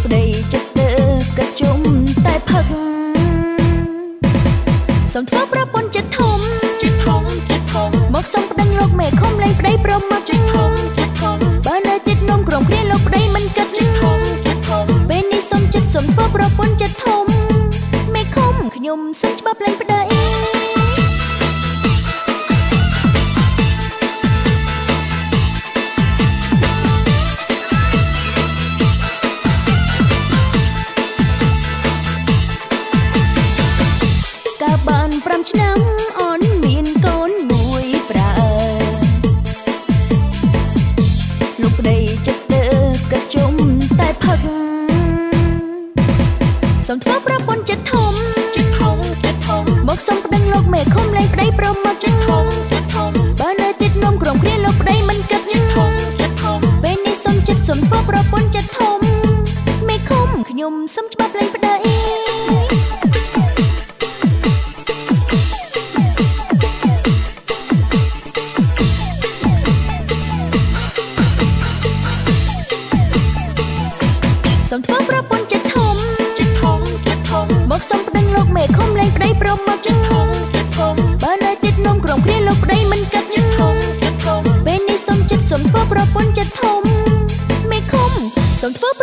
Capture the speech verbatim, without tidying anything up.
ប្តីចិត្តស្ទើរក៏ជុំតែផឹកសុំធ្វើប្រពន្ធចិត្តធំចិត្តធំចិត្តធំមកសុំប្តឹងលោកមេឃុំលែងប្តីប្រមឹកចិត្តធំចិត្តធំបើនៅតិចនំក្រុមគ្នាលោកប្តីមិនគិតចិត្តធំចិត្តធំពេលនេះសុំចិត្តសុំធ្វើប្រពន្ធចិត្តធំមេឃុំខ្ញុំសុំច្បាប់លែងប្តីបានប្រាំឆ្នាំអូនមានកូនមួយប្រើលោកប្តីចិត្តស្ទើរក៏ជុំតែផឹកសុំធ្វើប្រពន្ធចិត្តធំចិត្តធំចិត្តធំមកសុំប្តឹងលោកមេឃុំលែងប្តីប្រមឹកចិត្តធំចិត្តធំបើនៅតិចនំក្រុមគ្នាលោកប្តីមិនគិតចិត្តធំចិត្តធំពេលនេះសុំចិត្តសុំធ្វើប្រពន្ធចិត្តធំមេឃុំខ្ញុំសុំច្បាប់លែងប្តីសុំធ្វើប្រពន្ធចិត្តធំចិត្តធំចិត្តធំមកសុំប្តឹងលោកមេឃុំលែងប្តីប្រមឹកចិត្តធំចិត្តធំបើនៅតិចនំក្រុមគ្នាលោកប្តីមិនគិតចិត្តធំចិត្តធំពេលនេះសុំចិត្តសុំធ្វើប្រពន្ធចិត្តធំមេឃុំសុំធ្វើ